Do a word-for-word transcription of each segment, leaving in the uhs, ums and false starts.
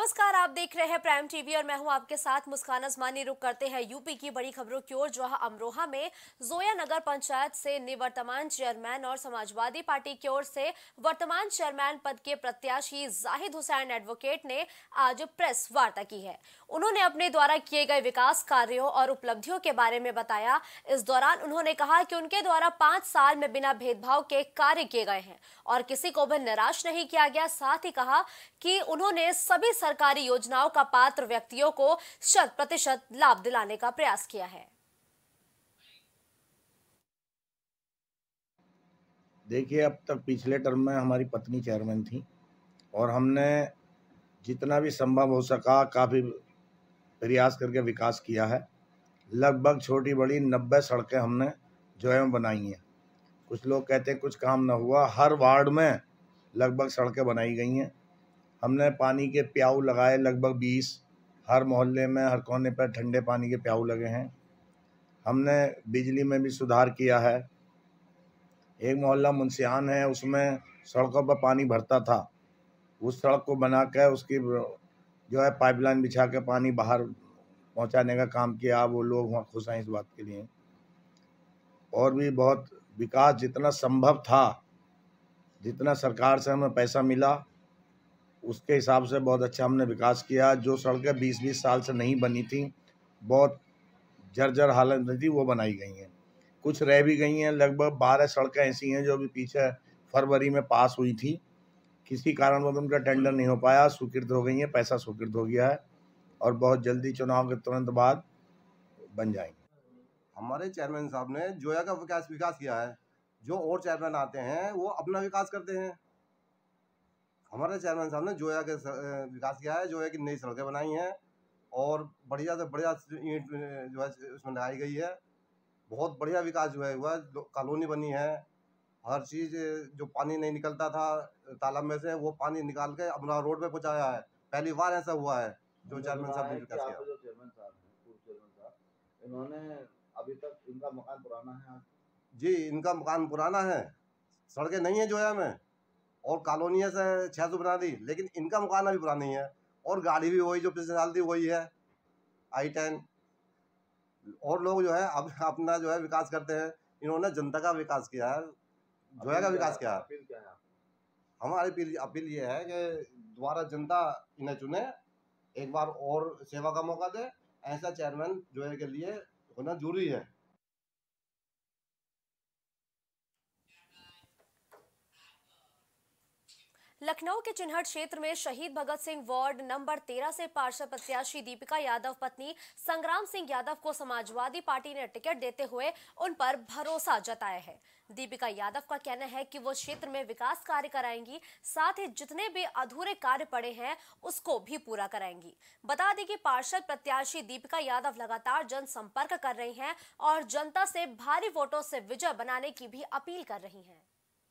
नमस्कार, आप देख रहे हैं प्राइम टीवी और मैं हूं आपके साथ मुस्कान अजमानी। रुक करते हैं यूपी की बड़ी खबरों की ओर, जहां अमरोहा में जोया नगर पंचायत से निवर्तमान चेयरमैन और समाजवादी पार्टी की ओर से वर्तमान चेयरमैन पद के प्रत्याशी जाहिद हुसैन एडवोकेट ने आज प्रेस वार्ता की है। उन्होंने अपने द्वारा किए गए विकास कार्यों और उपलब्धियों के बारे में बताया। इस दौरान उन्होंने कहा कि उनके द्वारा पांच साल में बिना भेदभाव के कार्य किए गए हैं और किसी को भी निराश नहीं किया गया। साथ ही कहा कि उन्होंने सभी सरकारी योजनाओं का पात्र व्यक्तियों को शत प्रतिशत लाभ दिलाने का प्रयास किया है। देखिए, अब तक पिछले टर्म में हमारी पत्नी चेयरमैन थी और हमने जितना भी संभव हो सका काफ़ी प्रयास करके विकास किया है। लगभग छोटी बड़ी नब्बे सड़कें हमने जो है बनाई हैं। कुछ लोग कहते हैं कुछ काम ना हुआ, हर वार्ड में लगभग सड़कें बनाई गई हैं। हमने पानी के प्याऊ लगाए लगभग बीस, हर मोहल्ले में हर कोने पर ठंडे पानी के प्याऊ लगे हैं। हमने बिजली में भी सुधार किया है। एक मोहल्ला मुंसियान है, उसमें सड़कों पर पानी भरता था, उस सड़क को बना कर उसकी जो है पाइपलाइन बिछा के पानी बाहर पहुंचाने का काम किया। वो लोग वहाँ खुश हैं इस बात के लिए। और भी बहुत विकास जितना संभव था, जितना सरकार से हमें पैसा मिला उसके हिसाब से बहुत अच्छा हमने विकास किया। जो सड़कें बीस बीस साल से नहीं बनी थी, बहुत जर्जर हालत में थी, वो बनाई गई हैं। कुछ रह भी गई हैं। लगभग बारह सड़कें ऐसी हैं जो भी पीछे फरवरी में पास हुई थी, किसी कारणवश उनका टेंडर नहीं हो पाया, स्वीकृत हो गई हैं, पैसा स्वीकृत हो गया है और बहुत जल्दी चुनाव के तुरंत बाद बन जाएंगे। हमारे चेयरमैन साहब ने जोया का विकास विकास किया है। जो और चेयरमैन आते हैं वो अपना विकास करते हैं। हमारे चेयरमैन साहब ने जोया के विकास किया है। जोया की नई सड़कें बनाई हैं और बढ़िया से बढ़िया ईंट जो है उसमें लगाई गई है। बहुत बढ़िया विकास जो है हुआ। कॉलोनी बनी है, हर चीज़। जो पानी नहीं निकलता था तालाब में से, वो पानी निकाल के अमरा रोड पे पहुंचाया है। पहली बार ऐसा हुआ है जो चेयरमैन साहब ने विकास किया। जो चेयरमैन साहब हैं, पूर्व चेयरमैन साहब, इन्होंने अभी तक इनका मकान पुराना है। जी, इनका मकान पुराना है, सड़कें नहीं है जोया में और कॉलोनी से छः सौ बना दी, लेकिन इनका मकान अभी पुराना नहीं है और गाड़ी भी वही जो पिछले साल थी वही है, आई टेन। और लोग जो है अब अपना जो है विकास करते हैं। इन्होंने जनता का विकास किया है, जोया का विकास किया है। हमारी अपील अपील ये है कि दोबारा जनता इन्हें चुने, एक बार और सेवा का मौका दे। ऐसा चेयरमैन जोया के लिए होना जरूरी है। लखनऊ के चिन्हट क्षेत्र में शहीद भगत सिंह वार्ड नंबर तेरह से पार्षद प्रत्याशी दीपिका यादव पत्नी संग्राम सिंह यादव को समाजवादी पार्टी ने टिकट देते हुए उन पर भरोसा जताया है। दीपिका यादव का कहना है कि वो क्षेत्र में विकास कार्य कराएंगी, साथ ही जितने भी अधूरे कार्य पड़े हैं उसको भी पूरा कराएंगी। बता दें कि पार्षद प्रत्याशी दीपिका यादव लगातार जनसंपर्क कर रही हैं और जनता से भारी वोटों से विजय बनाने की भी अपील कर रही हैं।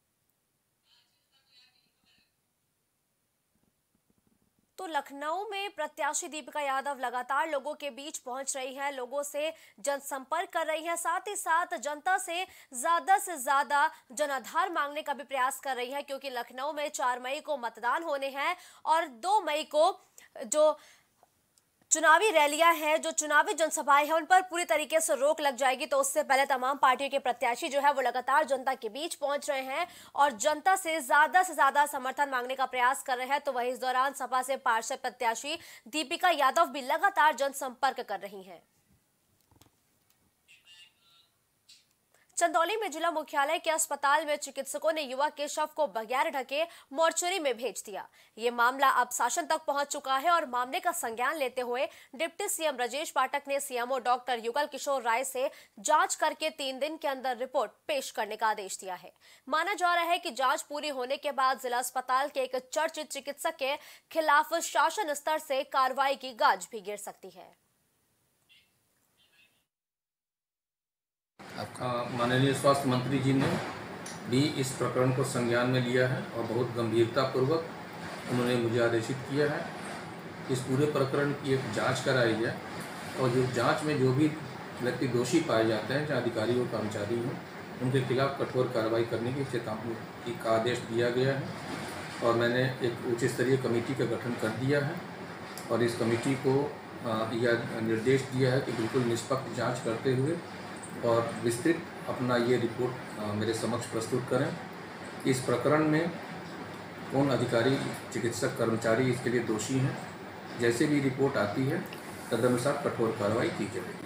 तो लखनऊ में प्रत्याशी दीपिका यादव लगातार लोगों के बीच पहुंच रही हैं, लोगों से जनसंपर्क कर रही हैं, साथ ही साथ जनता से ज्यादा से ज्यादा जनाधार मांगने का भी प्रयास कर रही है, क्योंकि लखनऊ में चार मई को मतदान होने हैं और दो मई को जो चुनावी रैलियां हैं, जो चुनावी जनसभाएं हैं, उन पर पूरी तरीके से रोक लग जाएगी। तो उससे पहले तमाम पार्टियों के प्रत्याशी जो है वो लगातार जनता के बीच पहुंच रहे हैं और जनता से ज्यादा से ज्यादा समर्थन मांगने का प्रयास कर रहे हैं। तो वहीं इस दौरान सपा से पार्षद प्रत्याशी दीपिका यादव भी लगातार जनसंपर्क कर रही हैं। चंदौली में जिला मुख्यालय के अस्पताल में चिकित्सकों ने युवक के शव को बगैर ढके मोर्चरी में भेज दिया। ये मामला अब शासन तक पहुंच चुका है और मामले का संज्ञान लेते हुए डिप्टी सीएम ब्रजेश पाठक ने सीएमओ डॉक्टर युगल किशोर राय से जांच करके तीन दिन के अंदर रिपोर्ट पेश करने का आदेश दिया है। माना जा रहा है कि जांच पूरी होने के बाद जिला अस्पताल के एक चर्चित चिकित्सक के खिलाफ शासन स्तर से कार्रवाई की गाज भी गिर सकती है। माननीय स्वास्थ्य मंत्री जी ने भी इस प्रकरण को संज्ञान में लिया है और बहुत गंभीरता पूर्वक उन्होंने मुझे आदेशित किया है। इस पूरे प्रकरण की एक जांच कराई है और जो जांच में जो भी व्यक्ति दोषी पाए जाते हैं, चाहे अधिकारी हो कर्मचारी हो, उनके खिलाफ कठोर कार्रवाई करने की चेतावनी का आदेश दिया गया है और मैंने एक उच्च स्तरीय कमेटी का गठन कर दिया है और इस कमेटी को यह निर्देश दिया है कि बिल्कुल निष्पक्ष जांच करते हुए और विस्तृत अपना ये रिपोर्ट मेरे समक्ष प्रस्तुत करें। इस प्रकरण में कौन अधिकारी, चिकित्सक, कर्मचारी इसके लिए दोषी हैं, जैसे भी रिपोर्ट आती है तदनुसार कठोर कार्रवाई की जाएगी।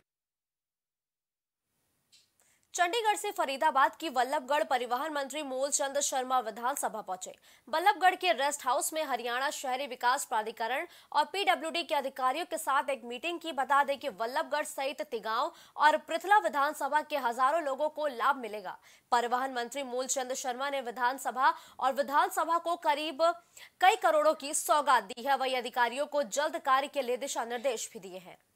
चंडीगढ़ से फरीदाबाद की वल्लभगढ़ परिवहन मंत्री मूलचंद शर्मा विधानसभा पहुंचे। वल्लभगढ़ के रेस्ट हाउस में हरियाणा शहरी विकास प्राधिकरण और पीडब्ल्यूडी के अधिकारियों के साथ एक मीटिंग की। बता दें कि वल्लभगढ़ सहित तिगांव और पृथला विधानसभा के हजारों लोगों को लाभ मिलेगा। परिवहन मंत्री मूलचंद शर्मा ने विधानसभा और विधानसभा को करीब कई करोड़ों की सौगात दी है। वही अधिकारियों को जल्द कार्य के लिए दिशा निर्देश भी दिए हैं।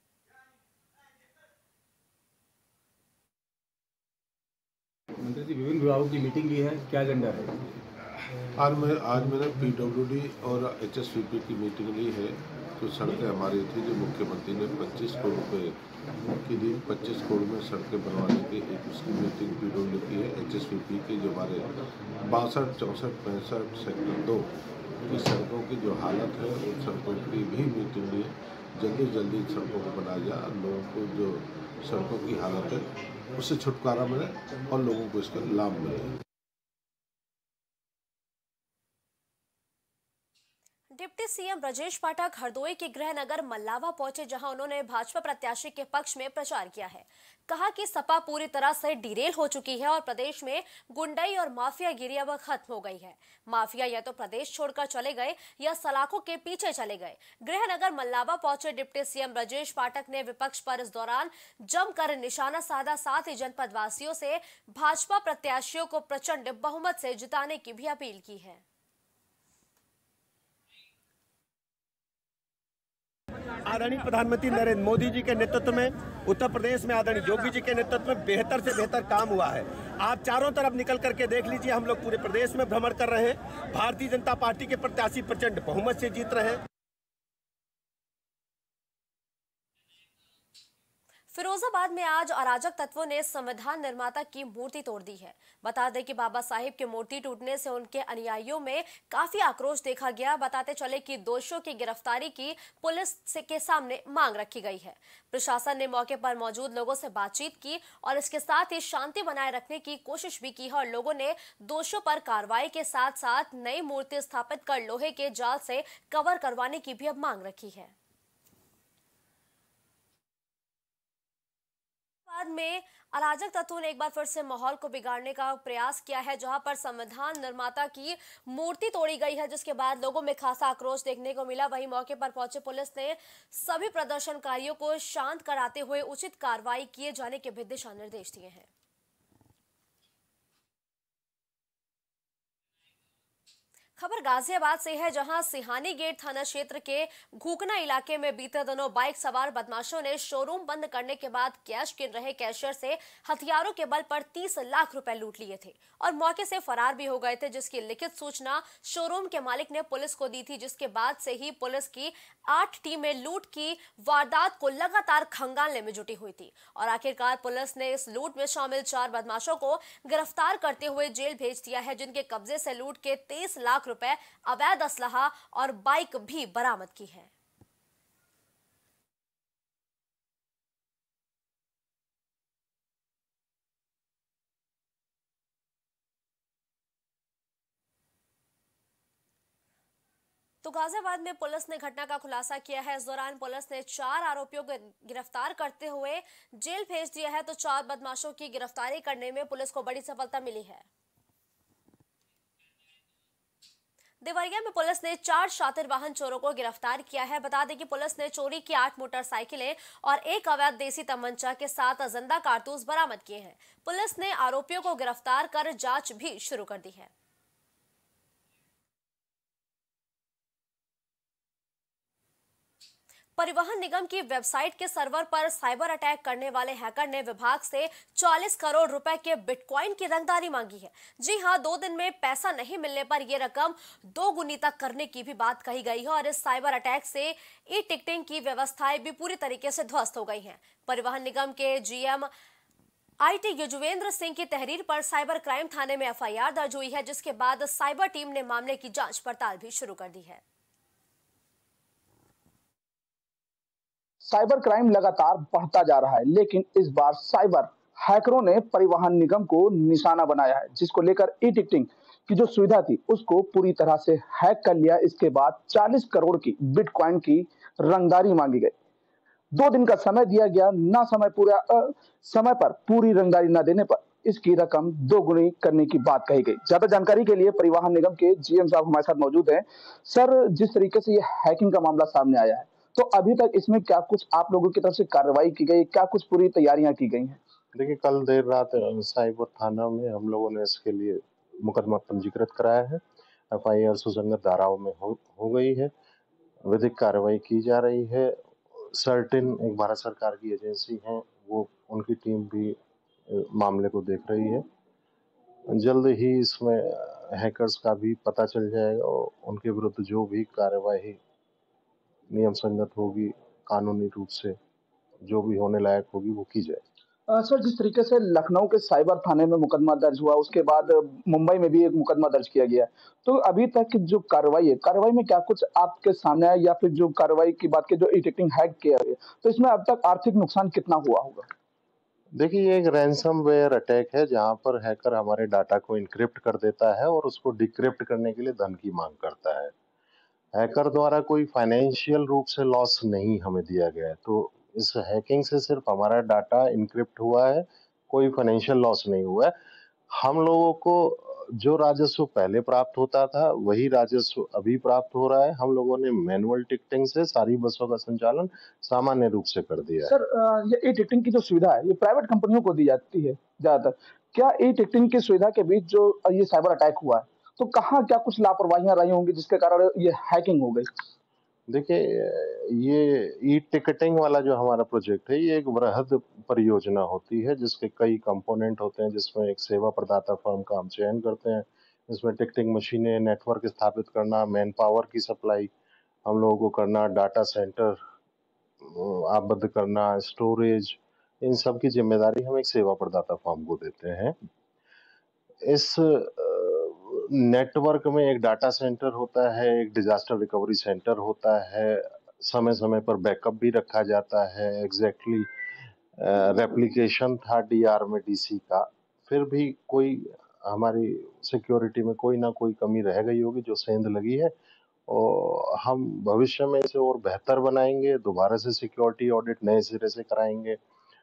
मंत्री जी, विभिन्न विभागों की मीटिंग ली है, क्या एजेंडा है? आज मैं आज मैंने पीडब्ल्यूडी और एचएसवीपी की मीटिंग ली है। जो सड़कें हमारी थी, जो मुख्यमंत्री ने पच्चीस करोड़ रुपए के लिए पच्चीस करोड़ में सड़कें बनवाने की एक उसकी मीटिंग पीडब्ल्यूडी की है। एचएसवीपी की जो हमारे बासठ चौंसठ पैंसठ सेक्टर दो की सड़कों की जो हालत है, उन सड़कों की भी मीटिंग ली है। जल्दी जल्दी सड़कों को बनाया जाए, लोगों को जो सड़कों की हालत है उससे छुटकारा मिले और लोगों को इसका लाभ मिले। डिप्टी सीएम ब्रजेश पाठक हरदोई के गृह नगर मल्लावा पहुंचे, जहां उन्होंने भाजपा प्रत्याशी के पक्ष में प्रचार किया है। कहा कि सपा पूरी तरह से डिरेल हो चुकी है और प्रदेश में गुंडई और माफियागिरी अब खत्म हो गई है। माफिया या तो प्रदेश छोड़कर चले गए या सलाखों के पीछे चले गए। गृह नगर मल्लावा पहुंचे डिप्टी सीएम ब्रजेश पाठक ने विपक्ष पर इस दौरान जमकर निशाना साधा। साथ ही जनपद वासियों से भाजपा प्रत्याशियों को प्रचंड बहुमत से जिताने की भी अपील की है। आदरणीय प्रधानमंत्री नरेंद्र मोदी जी के नेतृत्व में उत्तर प्रदेश में आदरणीय योगी जी के नेतृत्व में बेहतर से बेहतर काम हुआ है। आप चारों तरफ निकल करके देख लीजिए, हम लोग पूरे प्रदेश में भ्रमण कर रहे हैं। भारतीय जनता पार्टी के प्रत्याशी प्रचंड बहुमत से जीत रहे हैं। फिरोजाबाद में आज अराजक तत्वों ने संविधान निर्माता की मूर्ति तोड़ दी है। बता दें कि बाबा साहिब की मूर्ति टूटने से उनके अनुयायियों में काफी आक्रोश देखा गया। बताते चले कि दोषियों की गिरफ्तारी की पुलिस के सामने मांग रखी गई है। प्रशासन ने मौके पर मौजूद लोगों से बातचीत की और इसके साथ ही शांति बनाए रखने की कोशिश भी की है और लोगों ने दोषियों पर कार्रवाई के साथ साथ नई मूर्ति स्थापित कर लोहे के जाल से कवर करवाने की भी अब मांग रखी है। बाद में अराजक तत्वों ने एक बार फिर से माहौल को बिगाड़ने का प्रयास किया है, जहां पर संविधान निर्माता की मूर्ति तोड़ी गई है, जिसके बाद लोगों में खासा आक्रोश देखने को मिला। वहीं मौके पर पहुंचे पुलिस ने सभी प्रदर्शनकारियों को शांत कराते हुए उचित कार्रवाई किए जाने के भी दिशा निर्देश दिए हैं। खबर गाजियाबाद से है, जहां सिहानी गेट थाना क्षेत्र के घूकना इलाके में बीते दिनों बाइक सवार बदमाशों ने शोरूम बंद करने के बाद कैश गिन रहे कैशियर से हथियारों के बल पर तीस लाख रुपए लूट लिए थे और मौके से फरार भी हो गए थे, जिसकी लिखित सूचना शोरूम के मालिक ने पुलिस को दी थी। जिसके बाद से ही पुलिस की आठ टीमें लूट की वारदात को लगातार खंगालने में जुटी हुई थी और आखिरकार पुलिस ने इस लूट में शामिल चार बदमाशों को गिरफ्तार करते हुए जेल भेज दिया है, जिनके कब्जे से लूट के तेईस लाख रुपए, अवैध असलहा और बाइक भी बरामद की है। तो गाजियाबाद में पुलिस ने घटना का खुलासा किया है। इस दौरान पुलिस ने चार आरोपियों को गिरफ्तार करते हुए जेल भेज दिया है। तो चार बदमाशों की गिरफ्तारी करने में पुलिस को बड़ी सफलता मिली है। देवरिया में पुलिस ने चार शातिर वाहन चोरों को गिरफ्तार किया है। बता दें कि पुलिस ने चोरी की आठ मोटरसाइकिलें और एक अवैध देसी तमंचा के साथ जिंदा कारतूस बरामद किए हैं। पुलिस ने आरोपियों को गिरफ्तार कर जांच भी शुरू कर दी है। परिवहन निगम की वेबसाइट के सर्वर पर साइबर अटैक करने वाले हैकर ने विभाग से चालीस करोड़ रुपए के बिटकॉइन की रंगदारी मांगी है। जी हां, दो दिन में पैसा नहीं मिलने पर यह रकम दो गुनी तक करने की भी बात कही गई है और इस साइबर अटैक से ई टिकटिंग की व्यवस्थाएं भी पूरी तरीके से ध्वस्त हो गई हैं। परिवहन निगम के जीएम आईटी युजवेंद्र सिंह की तहरीर पर साइबर क्राइम थाने में एफआईआर दर्ज हुई है, जिसके बाद साइबर टीम ने मामले की जांच पड़ताल भी शुरू कर दी है। साइबर क्राइम लगातार बढ़ता जा रहा है, लेकिन इस बार साइबर हैकरों ने परिवहन निगम को निशाना बनाया है, जिसको लेकर ई टिकटिंग की जो सुविधा थी उसको पूरी तरह से हैक कर लिया। इसके बाद चालीस करोड़ की बिटकॉइन की रंगदारी मांगी गई। दो दिन का समय दिया गया, ना समय पूरा अ, समय पर पूरी रंगदारी न देने पर इसकी रकम दोगुनी करने की बात कही गई। ज्यादा जानकारी के लिए परिवहन निगम के जीएम साहब हमारे साथ मौजूद हैं। सर, जिस तरीके से ये हैकिंग का मामला सामने आया है, तो अभी तक इसमें क्या कुछ आप लोगों की तरफ से कार्रवाई की गई, क्या कुछ पूरी तैयारियां की गई हैं? देखिए, कल देर रात साइबर थाना में हम लोगों ने इसके लिए मुकदमा पंजीकृत कराया है। एफ आई आर सुसंगत धाराओं में हो, हो गई है। विधिक कार्रवाई की जा रही है। सर्टेन एक भारत सरकार की एजेंसी है, वो उनकी टीम भी मामले को देख रही है। जल्द ही इसमें हैकर्स का भी पता चल जाएगा और उनके विरुद्ध जो भी कार्रवाई नियम संगत होगी, कानूनी रूप से जो भी होने लायक होगी वो की जाए। आ, सर, जिस तरीके से लखनऊ के साइबर थाने में मुकदमा दर्ज हुआ, उसके बाद मुंबई में भी एक मुकदमा दर्ज किया गया, तो अभी तक की जो कार्रवाई है, कार्रवाई में क्या कुछ आपके सामने आया, या फिर जो कार्रवाई की बात की जो ई टिकटिंग हैक किया गया, तो इसमें अब तक आर्थिक नुकसान कितना हुआ होगा? देखिए, ये एक रैंसमवेयर अटैक है जहां पर हैकर हमारे डाटा को इनक्रिप्ट कर देता है और उसको डिक्रिप्ट करने के लिए धन की मांग करता है। हैकर द्वारा कोई फाइनेंशियल रूप से लॉस नहीं हमें दिया गया है, तो इस हैकिंग से सिर्फ हमारा डाटा इनक्रिप्ट हुआ है, कोई फाइनेंशियल लॉस नहीं हुआ है। हम लोगों को जो राजस्व पहले प्राप्त होता था वही राजस्व अभी प्राप्त हो रहा है। हम लोगों ने मैनुअल टिकटिंग से सारी बसों का संचालन सामान्य रूप से कर दिया है। सर, ये ई टिकटिंग की जो सुविधा है ये प्राइवेट कंपनियों को दी जाती है ज्यादातर। क्या ई टिकटिंग की सुविधा के बीच जो ये साइबर अटैक हुआ है, तो कहाँ क्या कुछ लापरवाहियां रही होंगी जिसके कारण ये हैकिंग हो गई? देखिए, ये ई टिकटिंग वाला जो हमारा प्रोजेक्ट है ये एक वृहद परियोजना होती है जिसके कई कंपोनेंट होते हैं, जिसमें एक सेवा प्रदाता फर्म का हम चयन करते हैं। इसमें टिकटिंग मशीनें, नेटवर्क स्थापित करना, मैन पावर की सप्लाई हम लोगों को करना, डाटा सेंटर आबद्ध करना, स्टोरेज, इन सब की जिम्मेदारी हम एक सेवा प्रदाता फर्म को देते हैं। इस नेटवर्क में एक डाटा सेंटर होता है, एक डिजास्टर रिकवरी सेंटर होता है, समय समय पर बैकअप भी रखा जाता है। एग्जैक्टली रेप्लिकेशन था डीआर में डीसी का, फिर भी कोई हमारी सिक्योरिटी में कोई ना कोई कमी रह गई होगी जो सेंध लगी है, और हम भविष्य में इसे और बेहतर बनाएंगे। दोबारा से सिक्योरिटी ऑडिट नए सिरे से कराएंगे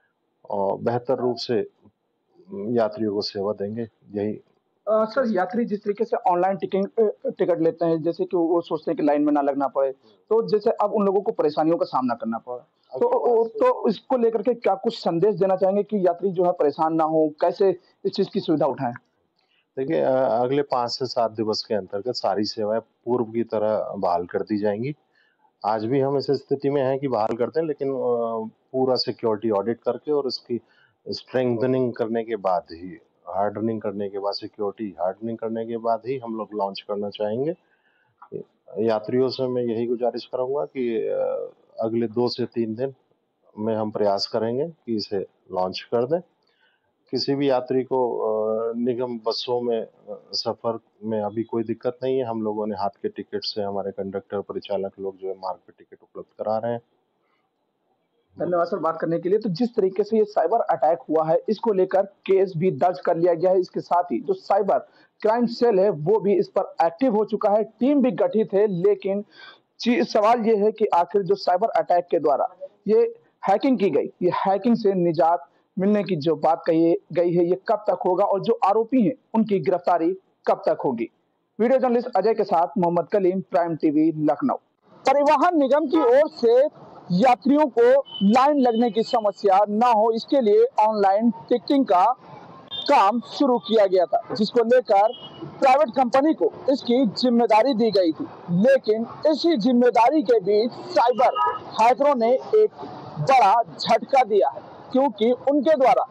और बेहतर रूप से यात्रियों को सेवा देंगे। यही आ, सर, यात्री जिस तरीके से ऑनलाइन टिकटिंग टिकट लेते हैं, जैसे कि वो सोचते हैं कि लाइन में ना लगना पड़े, तो जैसे अब उन लोगों को परेशानियों का सामना करना पड़ा, तो तो इसको लेकर के क्या कुछ संदेश देना चाहेंगे कि यात्री जो है परेशान ना हो, कैसे इस चीज की सुविधा उठाएं? देखिए, अगले पाँच से सात दिवस के अंतर्गत सारी सेवाएं पूर्व की तरह बहाल कर दी जाएंगी। आज भी हम इस स्थिति में हैं कि बहाल करते हैं, लेकिन पूरा सिक्योरिटी ऑडिट करके और इसकी स्ट्रेंथनिंग करने के बाद ही, हार्डनिंग करने के बाद, सिक्योरिटी हार्डनिंग करने के बाद ही हम लोग लॉन्च करना चाहेंगे। यात्रियों से मैं यही गुजारिश करूंगा कि अगले दो से तीन दिन में हम प्रयास करेंगे कि इसे लॉन्च कर दें। किसी भी यात्री को निगम बसों में सफर में अभी कोई दिक्कत नहीं है। हम लोगों ने हाथ के टिकट से, हमारे कंडक्टर परिचालक लोग जो है मार्ग पे टिकट उपलब्ध करा रहे हैं। धन्यवाद सर बात करने के लिए। तो जिस तरीके से ये साइबर अटैक हुआ है, इसको लेकर केस भी दर्ज कर लिया गया है। इसके साथ ही जो साइबर क्राइम सेल है वो भी इस पर एक्टिव हो चुका है, टीम भी गठित है। लेकिन सवाल ये है कि आखिर जो साइबर अटैक के द्वारा ये हैकिंग की गई, ये हैकिंग से निजात मिलने की जो बात कही गई है, ये कब तक होगा और जो आरोपी हैं उनकी गिरफ्तारी कब तक होगी? वीडियो जर्नलिस्ट अजय के साथ मोहम्मद कलीम, प्राइम टीवी, लखनऊ। परिवहन निगम की ओर से यात्रियों को लाइन लगने की समस्या ना हो, इसके लिए ऑनलाइन टिकटिंग का काम शुरू किया गया था, जिसको लेकर प्राइवेट कंपनी को इसकी जिम्मेदारी दी गई थी। लेकिन इसी जिम्मेदारी के बीच साइबर हैकरों ने एक बड़ा झटका दिया है, क्योंकि उनके द्वारा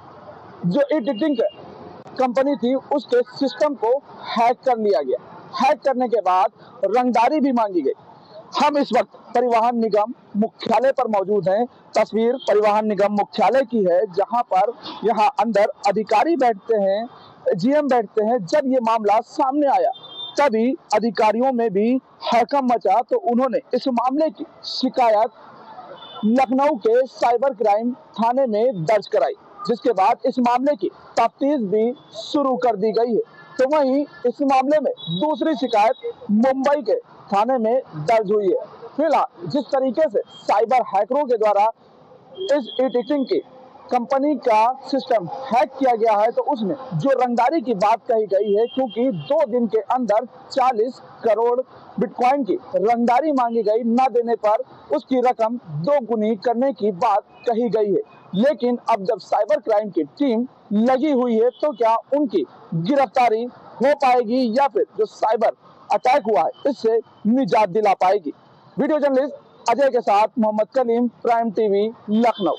जो ई टिकटिंग कंपनी थी उसके सिस्टम को हैक कर लिया गया। हैक करने के बाद रंगदारी भी मांगी गई। हम इस वक्त परिवहन निगम मुख्यालय पर मौजूद हैं। तस्वीर परिवहन निगम मुख्यालय की है, जहां पर यहां अंदर अधिकारी बैठते हैं, जीएम बैठते हैं। जब ये मामला सामने आया तभी अधिकारियों में भी हड़कंप मचा, तो उन्होंने इस मामले की शिकायत लखनऊ के साइबर क्राइम थाने में दर्ज कराई, जिसके बाद इस मामले की तफ्तीश भी शुरू कर दी गई है। तो वहीं इस मामले में दूसरी शिकायत मुंबई के थाने में दर्ज हुई है। फिलहाल जिस तरीके से साइबर हैकरों के द्वारा इस ई टिकटिंग की कंपनी का सिस्टम हैक किया गया है, तो उसमें जो रंगदारी की बात कही गई है, क्योंकि दो दिन के अंदर चालीस करोड़ बिटकॉइन की रंगदारी मांगी गई, न देने पर उसकी रकम दो गुनी करने की बात कही गई है। लेकिन अब जब साइबर क्राइम की टीम लगी हुई है, तो क्या उनकी गिरफ्तारी हो पाएगी या फिर जो साइबर अटैक हुआ है इससे निजात दिला पाएगी? वीडियो जर्नलिस्ट अजय के साथ मोहम्मद कलीम, प्राइम टीवी, लखनऊ।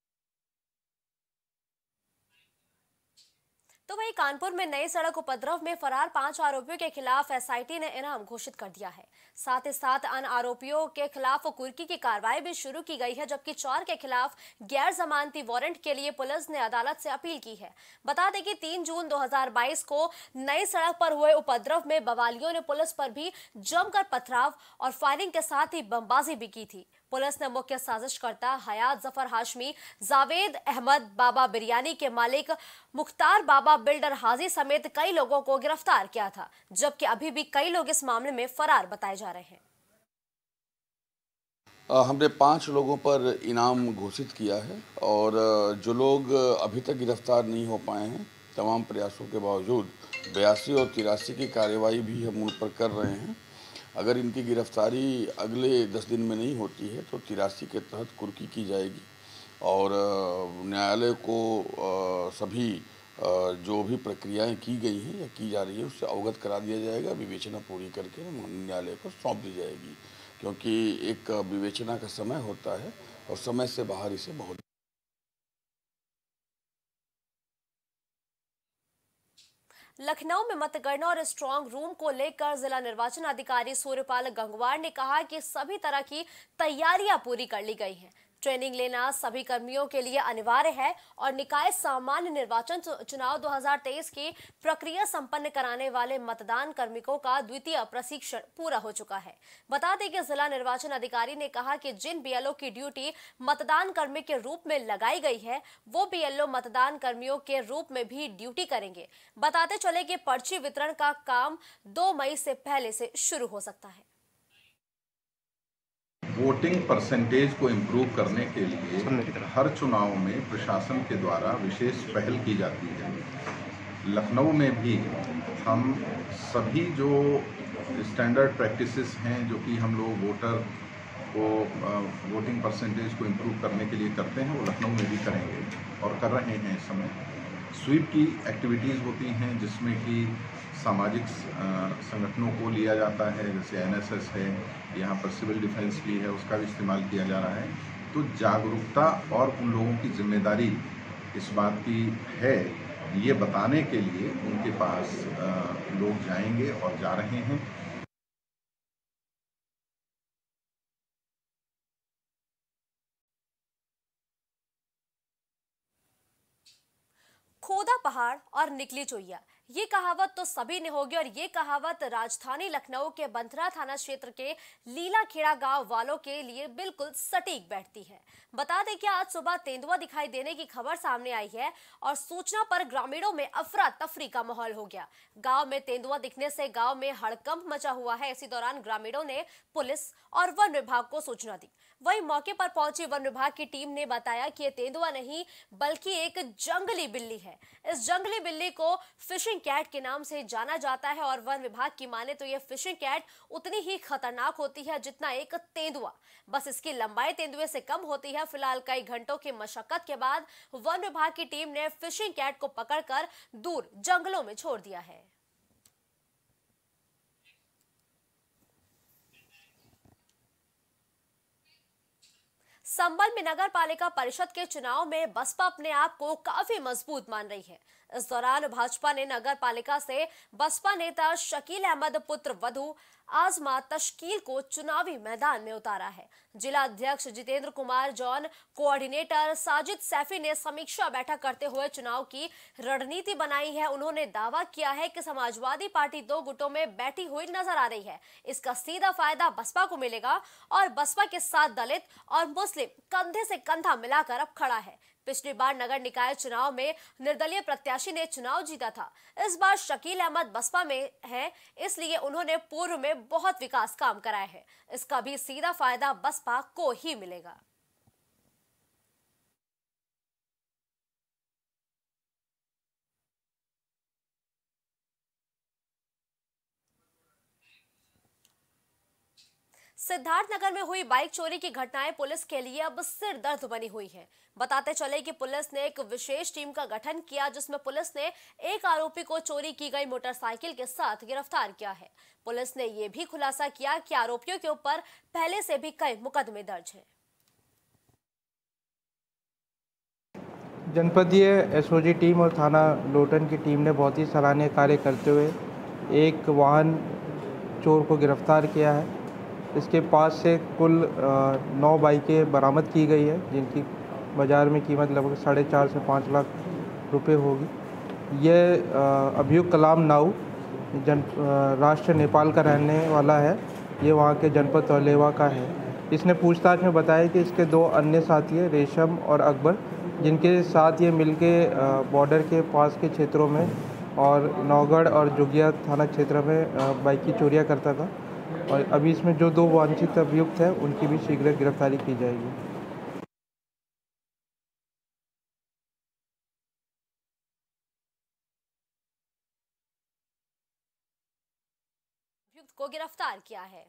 तो वहीं कानपुर में नई सड़क उपद्रव में फरार पांच आरोपियों के खिलाफ एस आई टी ने इनाम घोषित कर दिया है। साथ ही साथ अन्य आरोपियों के खिलाफ कुर्की की कार्रवाई भी शुरू की गई है, जबकि चार के खिलाफ गैर जमानती वारंट के लिए पुलिस ने अदालत से अपील की है। बता दें कि तीन जून दो हज़ार बाईस को नई सड़क पर हुए उपद्रव में बवालियों ने पुलिस पर भी जमकर पथराव और फायरिंग के साथ ही बमबाजी भी की थी। पुलिस ने मुख्य साजिशकर्ता हयात जफर हाशमी, जावेद अहमद बाबा बिरयानी के मालिक मुख्तार बाबा बिल्डर हाजी समेत कई लोगों को गिरफ्तार किया था, जबकि अभी भी कई लोग इस मामले में फरार बताए जा रहे हैं। हमने पांच लोगों पर इनाम घोषित किया है और जो लोग अभी तक गिरफ्तार नहीं हो पाए हैं, तमाम प्रयासों के बावजूद बयासी और तिरासी की कार्यवाही भी हम उन पर कर रहे हैं। अगर इनकी गिरफ्तारी अगले दस दिन में नहीं होती है तो तिरासी के तहत कुर्की की जाएगी और न्यायालय को सभी जो भी प्रक्रियाएं की गई हैं या की जा रही है उससे अवगत करा दिया जाएगा। विवेचना पूरी करके न्यायालय को सौंप दी जाएगी, क्योंकि एक विवेचना का समय होता है और समय से बाहर इसे बहुत। लखनऊ में मतगणना और स्ट्रांग रूम को लेकर जिला निर्वाचन अधिकारी सूर्यपाल गंगवार ने कहा कि सभी तरह की तैयारियां पूरी कर ली गई हैं। ट्रेनिंग लेना सभी कर्मियों के लिए अनिवार्य है और निकाय सामान्य निर्वाचन चुनाव दो हज़ार तेईस की प्रक्रिया संपन्न कराने वाले मतदान कार्मिकों का द्वितीय प्रशिक्षण पूरा हो चुका है। बता दें कि जिला निर्वाचन अधिकारी ने कहा कि जिन बीएलओ की ड्यूटी मतदान कर्मी के रूप में लगाई गई है, वो बीएलओ मतदान कर्मियों के रूप में भी ड्यूटी करेंगे। बताते चले कि पर्ची वितरण का काम दो मई से पहले से शुरू हो सकता है। वोटिंग परसेंटेज को इम्प्रूव करने के लिए हर चुनाव में प्रशासन के द्वारा विशेष पहल की जाती है। लखनऊ में भी हम सभी जो स्टैंडर्ड प्रैक्टिसेस हैं जो कि हम लोग वोटर को वोटिंग परसेंटेज को इम्प्रूव करने के लिए करते हैं, वो लखनऊ में भी करेंगे और कर रहे हैं। इस समय स्वीप की एक्टिविटीज़ होती हैं जिसमें कि सामाजिक संगठनों को लिया जाता है, जैसे एन एस एस है, यहाँ पर सिविल डिफेंस भी है, उसका भी इस्तेमाल किया जा रहा है। तो जागरूकता और उन लोगों की जिम्मेदारी इस बात की है, ये बताने के लिए उनके पास लोग जाएंगे और जा रहे हैं। खोदा पहाड़ और निकली चोइया, ये कहावत तो सभी ने होगी और ये कहावत राजधानी लखनऊ के बंथरा थाना क्षेत्र के लीलाखेड़ा गांव वालों के लिए बिल्कुल सटीक बैठती है। बता दें कि आज सुबह तेंदुआ दिखाई देने की खबर सामने आई है और सूचना पर ग्रामीणों में अफरा तफरी का माहौल हो गया। गांव में तेंदुआ दिखने से गांव में हड़कंप मचा हुआ है। इसी दौरान ग्रामीणों ने पुलिस और वन विभाग को सूचना दी। वहीं मौके पर पहुंची वन विभाग की टीम ने बताया कि ये तेंदुआ नहीं बल्कि एक जंगली बिल्ली है। इस जंगली बिल्ली को फिशिंग कैट के नाम से जाना जाता है और वन विभाग की माने तो ये फिशिंग कैट उतनी ही खतरनाक होती है जितना एक तेंदुआ, बस इसकी लंबाई तेंदुए से कम होती है। फिलहाल कई घंटों की मशक्कत के बाद वन विभाग की टीम ने फिशिंग कैट को पकड़कर दूर जंगलों में छोड़ दिया है। संभल में नगर पालिका परिषद के चुनाव में बसपा अपने आप को काफी मजबूत मान रही है। इस दौरान भाजपा ने नगर पालिका से बसपा नेता शकील अहमद पुत्र वधु आजमा तश्कील को चुनावी मैदान में उतारा है। जिला अध्यक्ष जितेंद्र कुमार जॉन, कोऑर्डिनेटर साजिद सैफी ने समीक्षा बैठक करते हुए चुनाव की रणनीति बनाई है। उन्होंने दावा किया है कि समाजवादी पार्टी दो गुटों में बैठी हुई नजर आ रही है। इसका सीधा फायदा बसपा को मिलेगा और बसपा के साथ दलित और मुस्लिम कंधे से कंधा मिलाकर अब खड़ा है। पिछली बार नगर निकाय चुनाव में निर्दलीय प्रत्याशी ने चुनाव जीता था। इस बार शकील अहमद बसपा में है, इसलिए उन्होंने पूर्व में बहुत विकास काम कराए हैं। इसका भी सीधा फायदा बसपा को ही मिलेगा। सिद्धार्थनगर में हुई बाइक चोरी की घटनाएं पुलिस के लिए अब सिर दर्द बनी हुई हैं। बताते चले कि पुलिस ने एक विशेष टीम का गठन किया, जिसमें पुलिस ने एक आरोपी को चोरी की गई मोटरसाइकिल के साथ गिरफ्तार किया है। पुलिस ने यह भी खुलासा किया कि आरोपियों के ऊपर पहले से भी कई मुकदमे दर्ज हैं। जनपदीय एसओजी टीम और थाना लोटन की टीम ने बहुत ही सराहनीय कार्य करते हुए एक वाहन चोर को गिरफ्तार किया है। इसके पास से कुल नौ बाइकें बरामद की गई है, जिनकी बाज़ार में कीमत लगभग साढ़े चार से पाँच लाख रुपए होगी। यह अभियुक्त कलाम नाऊ जन राष्ट्र नेपाल का रहने वाला है। ये वहाँ के जनपद तलेवा का है। इसने पूछताछ में बताया कि इसके दो अन्य साथी हैं, रेशम और अकबर, जिनके साथ ये मिलके बॉर्डर के पास के क्षेत्रों में और नौगढ़ और जोगिया थाना क्षेत्र में बाइक की चोरियाँ करता था। और अभी इसमें जो दो वांछित अभियुक्त हैं, उनकी भी शीघ्र गिरफ्तारी की जाएगी। अभियुक्त को गिरफ्तार किया है।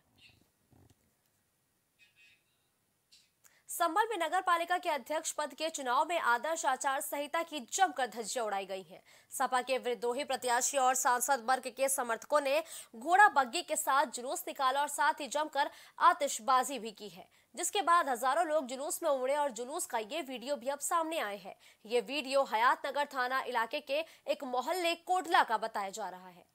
संभल में नगर पालिका के अध्यक्ष पद के चुनाव में आदर्श आचार संहिता की जमकर धज्जियां उड़ाई गई हैं। सपा के विद्रोही प्रत्याशी और सांसद वर्ग के समर्थकों ने घोड़ा बग्गी के साथ जुलूस निकाला और साथ ही जमकर आतिशबाजी भी की है, जिसके बाद हजारों लोग जुलूस में उमड़े और जुलूस का ये वीडियो भी अब सामने आए हैं। ये वीडियो हयात नगर थाना इलाके के एक मोहल्ले कोटला का बताया जा रहा है।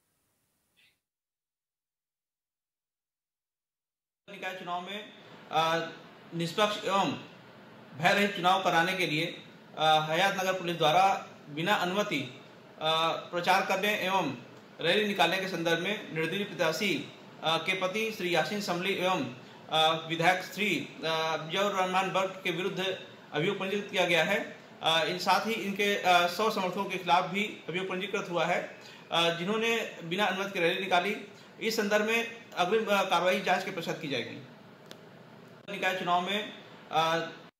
निकाय चुनाव में आ, निष्पक्ष एवं भय रहित चुनाव कराने के लिए हयात नगर पुलिस द्वारा बिना अनुमति प्रचार करने एवं रैली निकालने के संदर्भ में निर्दलीय प्रत्याशी के पति श्री यासीन समली एवं विधायक श्री जौहर रहमान बर्क के विरुद्ध अभियोग पंजीकृत किया गया है। इन साथ ही इनके सौ समर्थकों के खिलाफ भी अभियोग पंजीकृत हुआ है, जिन्होंने बिना अनुमति की रैली निकाली। इस संदर्भ में अग्रिम कार्रवाई जांच के पश्चात की जाएगी। निकाय चुनाव में आ...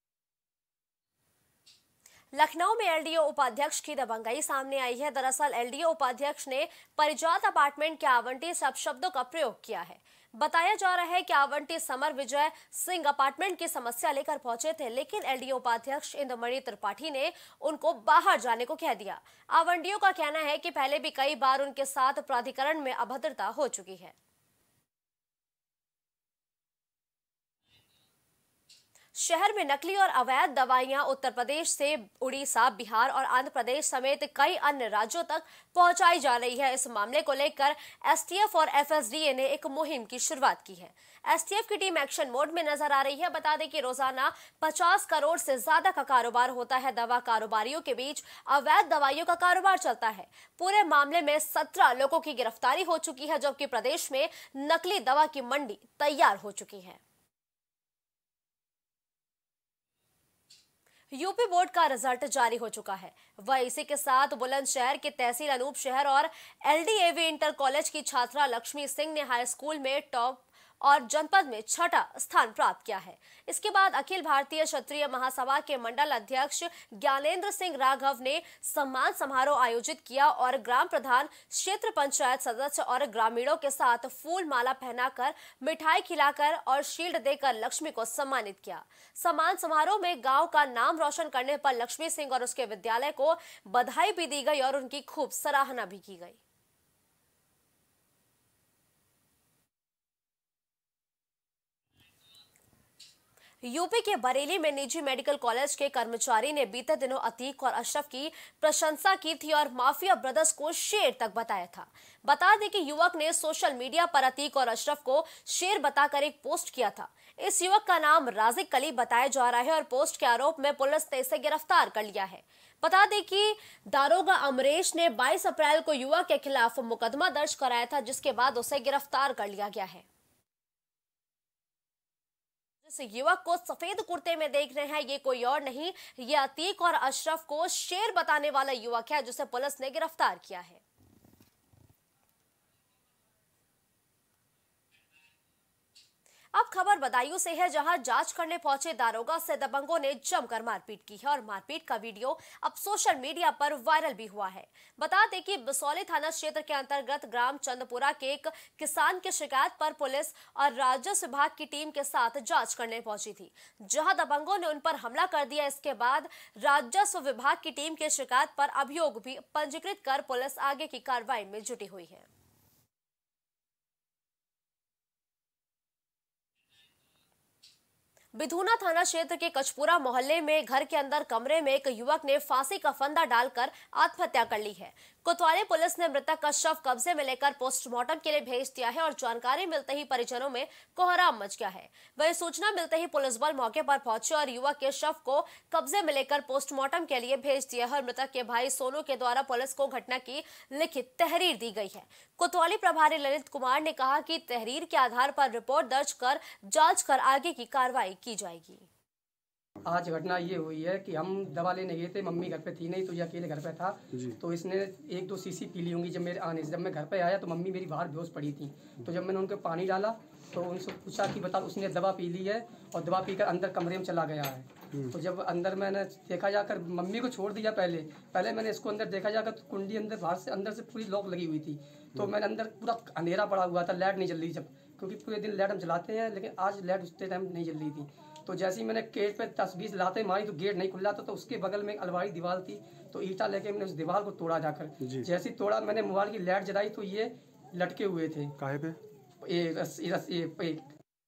लखनऊ में एलडीओ उपाध्यक्ष की दबंगई सामने आई है। दरअसल एलडीओ उपाध्यक्ष ने परिजात अपार्टमेंट के आवंटी शब्दों का प्रयोग किया है। बताया जा रहा है कि आवंटी समर विजय सिंह अपार्टमेंट की समस्या लेकर पहुंचे थे, लेकिन एलडीओ उपाध्यक्ष इंद्रमणि त्रिपाठी ने उनको बाहर जाने को कह दिया। आवंटियों का कहना है कि पहले भी कई बार उनके साथ प्राधिकरण में अभद्रता हो चुकी है। शहर में नकली और अवैध दवाइयां उत्तर प्रदेश से उड़ीसा, बिहार और आंध्र प्रदेश समेत कई अन्य राज्यों तक पहुंचाई जा रही है। इस मामले को लेकर एसटीएफ और एफएसडीए ने एक मुहिम की शुरुआत की है। एसटीएफ की टीम एक्शन मोड में नजर आ रही है। बता दें कि रोजाना पचास करोड़ से ज्यादा का कारोबार होता है। दवा कारोबारियों के बीच अवैध दवाइयों का कारोबार चलता है। पूरे मामले में सत्रह लोगों की गिरफ्तारी हो चुकी है, जबकि प्रदेश में नकली दवा की मंडी तैयार हो चुकी है। यूपी बोर्ड का रिजल्ट जारी हो चुका है। वह इसी के साथ बुलंदशहर के तहसील अनूप शहर और एलडीएवी इंटर कॉलेज की छात्रा लक्ष्मी सिंह ने हाई स्कूल में टॉप और जनपद में छठा स्थान प्राप्त किया है। इसके बाद अखिल भारतीय क्षत्रिय महासभा के मंडल अध्यक्ष ज्ञानेंद्र सिंह राघव ने सम्मान समारोह आयोजित किया और ग्राम प्रधान, क्षेत्र पंचायत सदस्य और ग्रामीणों के साथ फूल माला पहनाकर, मिठाई खिलाकर और शील्ड देकर लक्ष्मी को सम्मानित किया। सम्मान समारोह में गांव का नाम रोशन करने पर लक्ष्मी सिंह और उसके विद्यालय को बधाई भी दी गई और उनकी खूब सराहना भी की गई। यूपी के बरेली में निजी मेडिकल कॉलेज के कर्मचारी ने बीते दिनों अतीक और अशरफ की प्रशंसा की थी और माफिया ब्रदर्स को शेर तक बताया था। बता दें कि युवक ने सोशल मीडिया पर अतीक और अशरफ को शेर बताकर एक पोस्ट किया था। इस युवक का नाम राजिक अली बताया जा रहा है और पोस्ट के आरोप में पुलिस ने इसे गिरफ्तार कर लिया है। बता दें कि दारोगा अमरेश ने बाईस अप्रैल को युवक के खिलाफ मुकदमा दर्ज कराया था, जिसके बाद उसे गिरफ्तार कर लिया गया है। जिस युवक को सफेद कुर्ते में देख रहे हैं ये कोई और नहीं, ये अतीक और अशरफ को शेर बताने वाला युवक है जिसे पुलिस ने गिरफ्तार किया है। अब खबर बदायूं से है, जहां जांच करने पहुंचे दारोगा से दबंगों ने जमकर मारपीट की है और मारपीट का वीडियो अब सोशल मीडिया पर वायरल भी हुआ है। बता दें कि बसौली थाना क्षेत्र के अंतर्गत ग्राम चंदपुरा के एक किसान की शिकायत पर पुलिस और राजस्व विभाग की टीम के साथ जांच करने पहुंची थी, जहां दबंगों ने उन पर हमला कर दिया। इसके बाद राजस्व विभाग की टीम की शिकायत पर अभियोग भी पंजीकृत कर पुलिस आगे की कार्रवाई में जुटी हुई है। बिधूना थाना क्षेत्र के कचपुरा मोहल्ले में घर के अंदर कमरे में एक युवक ने फांसी का फंदा डालकर आत्महत्या कर ली है। कोतवाली पुलिस ने मृतक का शव कब्जे में लेकर पोस्टमार्टम के लिए भेज दिया है और जानकारी मिलते ही परिजनों में कोहराम मच गया है। वही सूचना मिलते ही पुलिस बल मौके पर पहुंचे और युवक के शव को कब्जे में लेकर पोस्टमार्टम के लिए भेज दिया है और मृतक के भाई सोनू के द्वारा पुलिस को घटना की लिखित तहरीर दी गई है। कोतवाली प्रभारी ललित कुमार ने कहा कि तहरीर के आधार पर रिपोर्ट दर्ज कर जांच कर आगे की कार्रवाई की जाएगी। आज घटना ये हुई है कि हम दवा लेने गए थे, मम्मी घर पे थी नहीं तो ये अकेले घर पे था, तो इसने एक दो सीसी पी ली होंगी जब मेरे आने से। जब मैं घर पे आया तो मम्मी मेरी बाहर बेहोश पड़ी थी, तो जब मैंने उनको पानी डाला तो उनसे पूछा कि बता, उसने दवा पी ली है और दवा पीकर अंदर कमरे में चला गया है। तो जब अंदर मैंने देखा जाकर, मम्मी को छोड़ दिया पहले पहले मैंने इसको अंदर देखा जाकर तो कुंडी अंदर बाहर से अंदर से पूरी लॉक लगी हुई थी, तो मैंने अंदर पूरा अंधेरा पड़ा हुआ था, लाइट नहीं जल रही जब, क्योंकि पूरे दिन लाइट हम जलाते हैं लेकिन आज लाइट उस टाइम नहीं जल रही थी। तो जैसे ही मैंने गेट पे दस बीस लाते मारी तो गेट नहीं खुला था, तो उसके बगल में एक अलमारी दीवार थी, तो ईटा लेके मैंने उस दीवार को तोड़ा जाकर। जैसे ही तोड़ा मैंने मोबाइल की लाइट जलाई तो ये लटके हुए थे। काहे पे? ये रस, रस, ये, ये,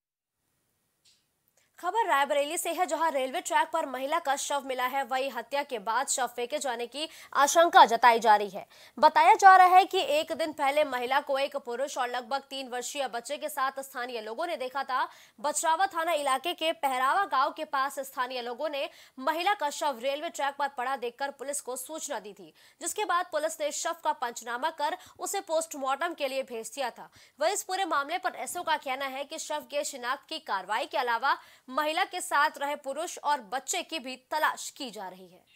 खबर रायबरेली से है, जहां रेलवे ट्रैक पर महिला का शव मिला है। वही हत्या के बाद शव फेंके जाने की आशंका जताई जा रही है। बताया जा रहा है कि एक दिन पहले महिला को एक पुरुष और लगभग तीन वर्षीय बच्चे के साथ स्थानीय लोगों ने देखा था। बचरावा थाना इलाके के पहरावा गांव के पास स्थानीय लोगों ने महिला का शव रेलवे ट्रैक पर पड़ा देखकर पुलिस को सूचना दी थी, जिसके बाद पुलिस ने शव का पंचनामा कर उसे पोस्टमार्टम के लिए भेज दिया था। वही इस पूरे मामले पर एसओ का कहना है कि शव के शिनाख्त की कार्रवाई के अलावा महिला के साथ रहे पुरुष और बच्चे की भी तलाश की जा रही है।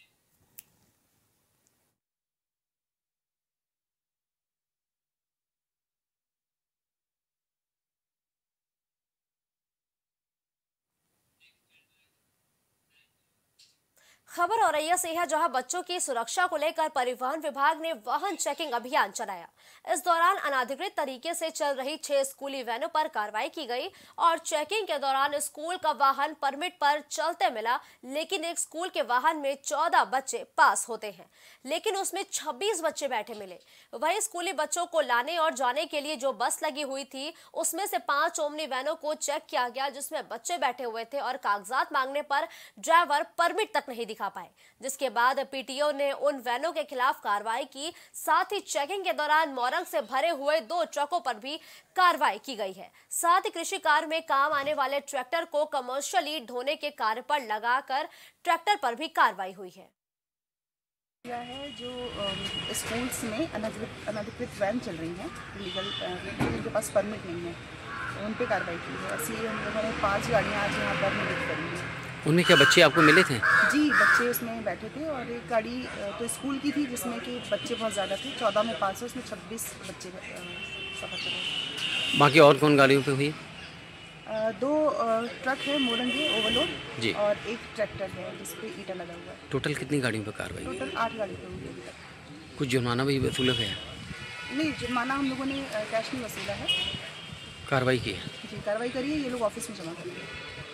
खबर औरैया से है, जहां बच्चों की सुरक्षा को लेकर परिवहन विभाग ने वाहन चेकिंग अभियान चलाया। इस दौरान अनाधिकृत तरीके से चल रही छह स्कूली वैनों पर कार्रवाई की गई और चेकिंग के दौरान स्कूल का वाहन परमिट पर चलते मिला, लेकिन एक स्कूल के वाहन में चौदह बच्चे पास होते हैं, लेकिन उसमें छब्बीस बच्चे बैठे मिले। वही स्कूली बच्चों को लाने और जाने के लिए जो बस लगी हुई थी उसमें से पांच ओमनी वैनों को चेक किया गया, जिसमें बच्चे बैठे हुए थे और कागजात मांगने पर ड्राइवर परमिट तक नहीं दिखा पाए, जिसके बाद पीटीओ ने उन वैनों के खिलाफ कार्रवाई की। साथ ही चेकिंग के दौरान मोरंग से भरे हुए दो ट्रकों पर भी कार्रवाई की गई है। साथ ही कृषि कार्य में काम आने वाले ट्रैक्टर को कमर्शियली ढोने के कार्य पर लगाकर ट्रैक्टर पर भी कार्रवाई हुई है। है जो स्कूल्स में अनधिकृत अनधिकृत वैन चल रही हैं, लीगल जिनके पास परमिट नहीं है, उन पे कार्रवाई की है। ऐसी हम लोगों ने पांच गाड़ियाँ आज यहाँ पर नियुक्त करी हैं। उनमें क्या बच्चे आपको मिले थे? जी, बच्चे उसमें बैठे थे और एक गाड़ी तो स्कूल की थी जिसमें कि बच्चे बहुत ज़्यादा थे, चौदह में पाँच सौ, उसमें छब्बीस बच्चे सफ़र कर रहे। बाकी और कौन गाड़ियों पे हुई? दो ट्रक है मोरंगे ओवरलोड जी, और एक ट्रैक्टर है जिस पे ईटा लगा हुआ है। टोटल कितनी गाड़ियों पे कार्रवाई? टोटल आठ गाड़ी पे हुई अभी तक। कुछ जुर्माना भी वसूला गया? नहीं, जुर्माना हम लोगों ने कैश नहीं वसूला है, कार्रवाई की है। जी, कार्रवाई करिए, ये लोग ऑफिस में जमा करेंगे।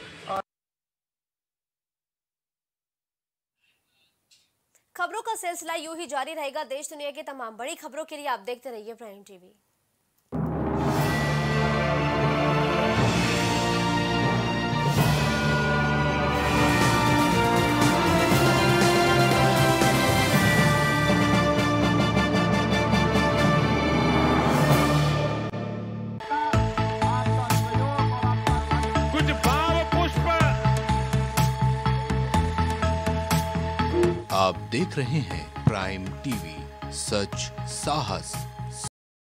खबरों का सिलसिला यूं ही जारी रहेगा। देश दुनिया की तमाम बड़ी खबरों के लिए आप देखते रहिए प्राइम टीवी। आप देख रहे हैं प्राइम टीवी, सच साहस